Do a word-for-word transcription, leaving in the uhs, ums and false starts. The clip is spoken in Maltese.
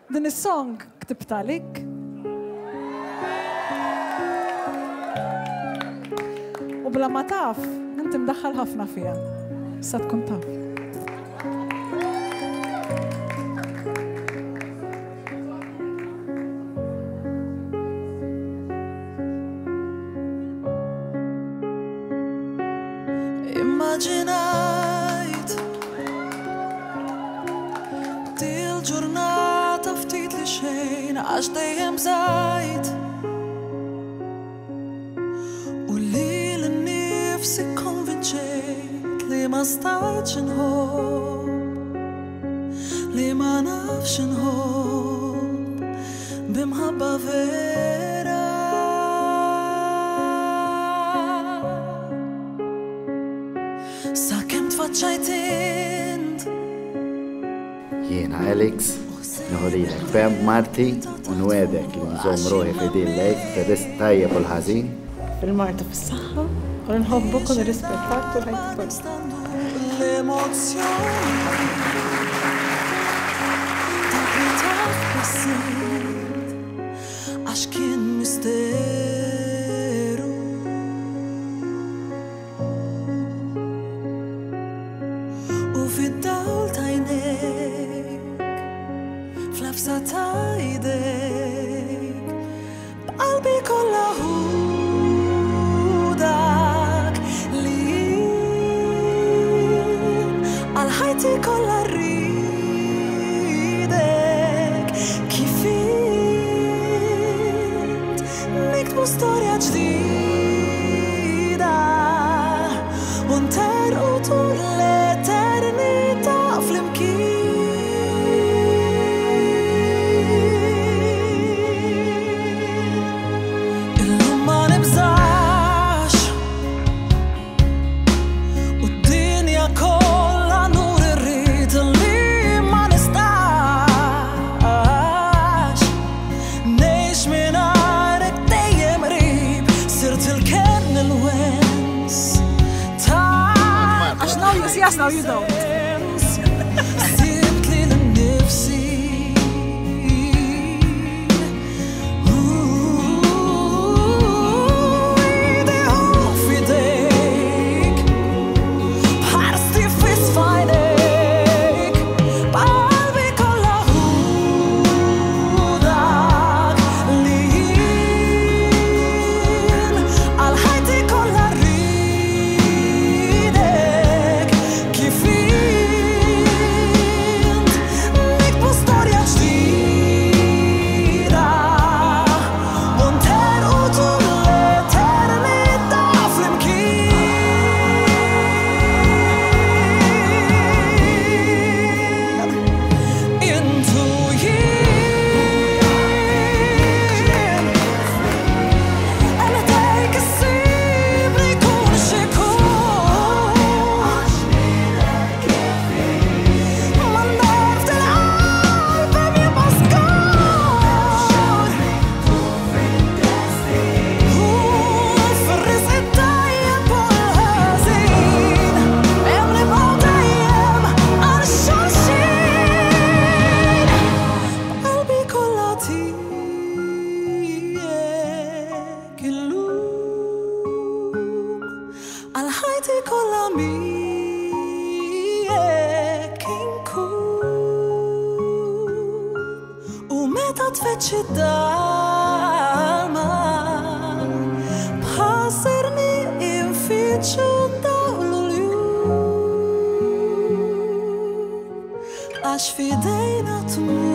din is-song ktibta għalik. U bla ma taf, inti mdaħħal ħafna fiha. Sa tkun taf. Immaġinajt dil ġurnata ftit li xejn għax dejjem żgħid u li l-nifsi konvinċejt li ma stajtx inħobb li ma nafx inħobb b'imħabba vera. Sakemm tfaċċajt int Jiena Alex, nħolilek fem Marti u nwedek li nżomm ruħi fidillek fir-rist tajjeb u l-ħażin. Fil-marta fis-saħħa, u nħobbok u nirrispettak u ħajtik. L-emozzjoni dak li taf bissiet għax kien misteru u fid-dawl ta' jnejk fl-afsa ta' jdejk b'qalbi kollha hu dak li jien għal ħajti kollha rridek kif int niktbu storja ġdida u nterqu tul l-eternità flimkien. Illum ma nibżax u d-dinja kollha nur irrid li ma nistax ngħix mingħajrek dejjem qrib sirt il-kern il-wens ta' Għax now you see us, now you don't. sibt li l-nifsi Idiħu f'idejk bħarsti f'isfajnejk b'qalbi kollha hu dak li jien għal ħajti kollha rridek kif int nikbu storja ġdida u nterqu tul l-eternità flimkien. Intu jien għalidejk issib li jkun x'ikun ma naf tal-qalb hemm jibqa' skur u fir-risq it-tajjeb u l-ħażin hemm nibqgħu dejjem għal xulxin b'qalbi kollha tiegħek illum għal ħajti kollha miegħek inkun u meta tfeċċi d-dalma bħassirni infittxu dawl l-jum għax f'idejna tmur